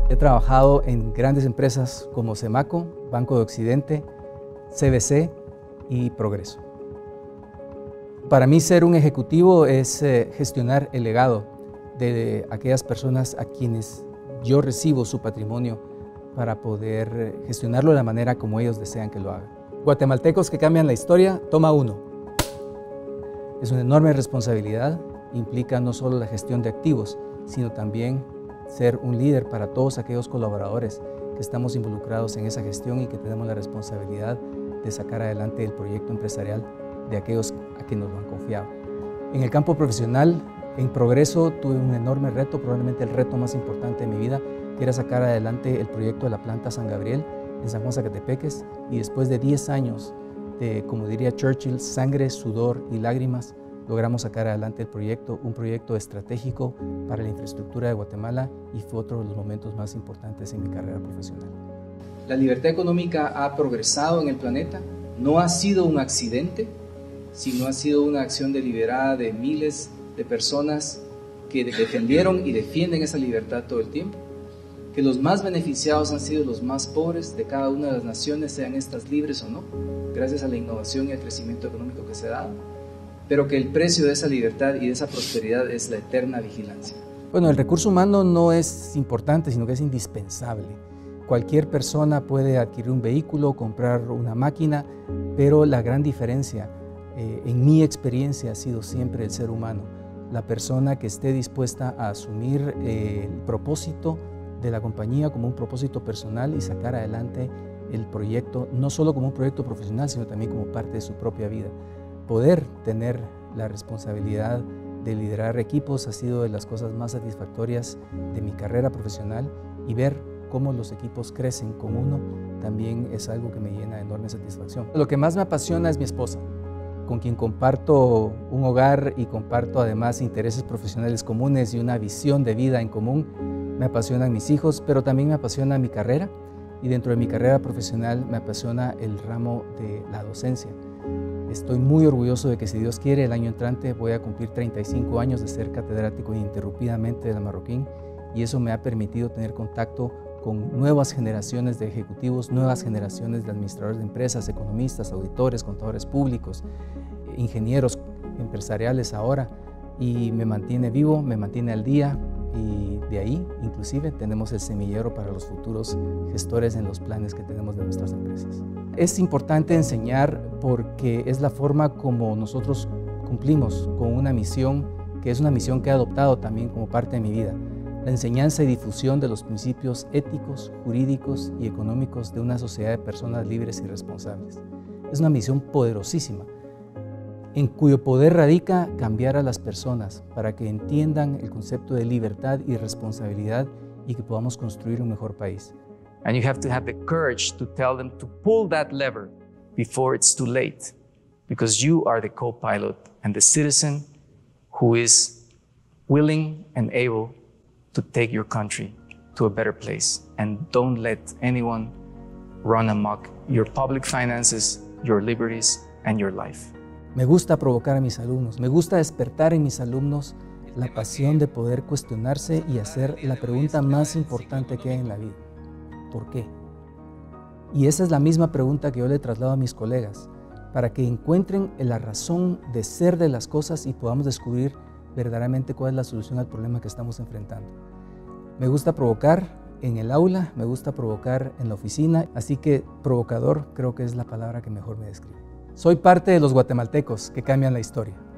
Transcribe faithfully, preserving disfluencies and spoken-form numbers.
He trabajado en grandes empresas como Semaco, Banco de Occidente, C B C y Progreso. Para mí ser un ejecutivo es eh, gestionar el legado de aquellas personas a quienes yo recibo su patrimonio para poder gestionarlo de la manera como ellos desean que lo hagan. Guatemaltecos que cambian la historia, toma uno. Es una enorme responsabilidad, implica no solo la gestión de activos, sino también ser un líder para todos aquellos colaboradores que estamos involucrados en esa gestión y que tenemos la responsabilidad de sacar adelante el proyecto empresarial de aquellos a quienes nos lo han confiado. En el campo profesional, en Progreso, tuve un enorme reto, probablemente el reto más importante de mi vida, que era sacar adelante el proyecto de la planta San Gabriel en San Juan Zacatepeques, y después de diez años de, como diría Churchill, sangre, sudor y lágrimas, logramos sacar adelante el proyecto, un proyecto estratégico para la infraestructura de Guatemala, y fue otro de los momentos más importantes en mi carrera profesional. La libertad económica ha progresado en el planeta, no ha sido un accidente, sino ha sido una acción deliberada de miles de personas que defendieron y defienden esa libertad todo el tiempo, que los más beneficiados han sido los más pobres de cada una de las naciones, sean estas libres o no, gracias a la innovación y al crecimiento económico que se ha dado, pero que el precio de esa libertad y de esa prosperidad es la eterna vigilancia. Bueno, el recurso humano no es importante, sino que es indispensable. Cualquier persona puede adquirir un vehículo, comprar una máquina, pero la gran diferencia, eh, en mi experiencia, ha sido siempre el ser humano. La persona que esté dispuesta a asumir eh, el propósito de la compañía como un propósito personal y sacar adelante el proyecto, no solo como un proyecto profesional, sino también como parte de su propia vida. Poder tener la responsabilidad de liderar equipos ha sido de las cosas más satisfactorias de mi carrera profesional, y ver cómo los equipos crecen con uno también es algo que me llena de enorme satisfacción. Lo que más me apasiona es mi esposa, con quien comparto un hogar y comparto además intereses profesionales comunes y una visión de vida en común. Me apasionan mis hijos, pero también me apasiona mi carrera, y dentro de mi carrera profesional me apasiona el ramo de la docencia. Estoy muy orgulloso de que, si Dios quiere, el año entrante voy a cumplir treinta y cinco años de ser catedrático ininterrumpidamente de la Marroquín, y eso me ha permitido tener contacto con nuevas generaciones de ejecutivos, nuevas generaciones de administradores de empresas, economistas, auditores, contadores públicos, ingenieros empresariales ahora, y me mantiene vivo, me mantiene al día, y de ahí inclusive tenemos el semillero para los futuros gestores en los planes que tenemos de nuestras empresas. Es importante enseñar porque es la forma como nosotros cumplimos con una misión que es una misión que he adoptado también como parte de mi vida: la enseñanza y difusión de los principios éticos, jurídicos y económicos de una sociedad de personas libres y responsables. Es una misión poderosísima, en cuyo poder radica cambiar a las personas para que entiendan el concepto de libertad y responsabilidad, y que podamos construir un mejor país. And you have to have the courage to tell them to pull that lever before it's too late, because you are the co-pilot and the citizen who is willing and able to take your country to a better place. And don't let anyone run amok your public finances, your liberties, and your life. Me gusta provocar a mis alumnos, me gusta despertar en mis alumnos la pasión de poder cuestionarse y hacer la pregunta más importante que hay en la vida: ¿por qué? Y esa es la misma pregunta que yo le traslado a mis colegas, para que encuentren la razón de ser de las cosas y podamos descubrir verdaderamente cuál es la solución al problema que estamos enfrentando. Me gusta provocar en el aula, me gusta provocar en la oficina, así que provocador creo que es la palabra que mejor me describe. Soy parte de los guatemaltecos que cambian la historia.